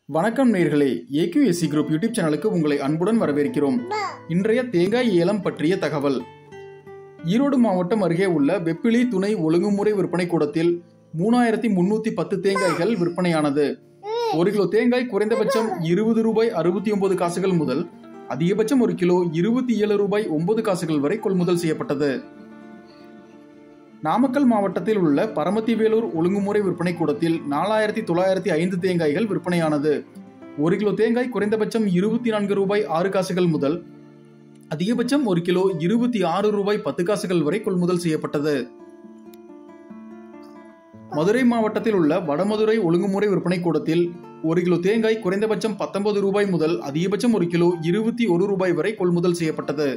வணக்கம் நேயர்களே, AQSC group YouTube சேனலுக்கு உங்களை அன்புடன் வரவேற்கிறோம். இன்றைய தேங்காய் ஏலம் பற்றிய தகவல். ஈரோடு மாவட்டம் அருகே உள்ள வெப்பிலி துணை ஒழுங்குமுறை விற்பனை கூடத்தில் 3310 தேங்காய்கள் விற்பனையானது. 1 கிலோ தேங்காய் குறைந்தபட்சம் ₹20.69 முதல் அதிகபட்சம் 1 கிலோ ₹27.9 வரை கொள்முதல் செய்யப்பட்டது. நாமக்கல் மாவட்டத்தில் உள்ள பரமத்திவேலூர் ஒழுங்குமுறை விற்பனை கூடத்தில் 4905 தேங்காய்கள் விற்பனையானது. 1 கிலோ தேங்காய் குறைந்தபட்சம் ₹24.06 முதல் அதிகபட்சம் 1 கிலோ ₹26.10 வரை கொள்முதல் செய்யப்பட்டது. மதுரை மாவட்டத்தில் உள்ள வடமதுரை ஒழுங்குமுறை விற்பனை கூடத்தில் 1 கிலோ தேங்காய் குறைந்தபட்சம் ₹19 முதல் அதிகபட்சம் 1 கிலோ ₹21 வரை கொள்முதல் செய்யப்பட்டது.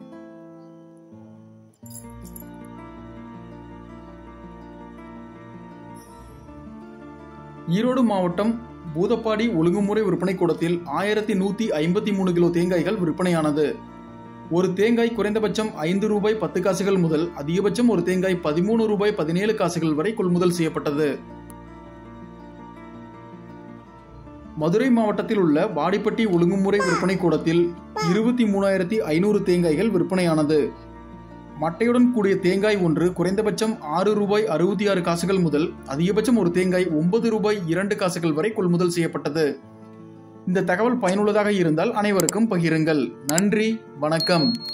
ஈரோடு மாவட்டம் பூதப்பாடி ஒழுங்குமுறை விற்பனை கூடத்தில் 1153 கிலோ தேங்காய்கள் விற்பனையானது. ஒரு தேங்காய் குறைந்தபட்சம் ₹5.10 முதல் அதிகபட்சம் ஒரு தேங்காய் ₹13.17 வரை கொள்முதல் செய்யப்பட்டது. மதுரை மாவட்டத்தில் உள்ள வாடிப்பட்டி ஒழுங்குமுறை விற்பனை கூடத்தில் 23500 தேங்காய்கள் விற்பனையானது. மட்டையுடன் கூடிய தேங்காய் ஒன்று குறைந்தபட்சம் ₹6.66 முதல் அதிகபட்சம் ஒரு தேங்காய் ₹9.02 வரை கொள்முதல் செய்யப்பட்டது. இந்த தகவல் பயனுள்ளதாக இருந்தால் அனைவருக்கும் பகிருங்கள். நன்றி, வணக்கம்.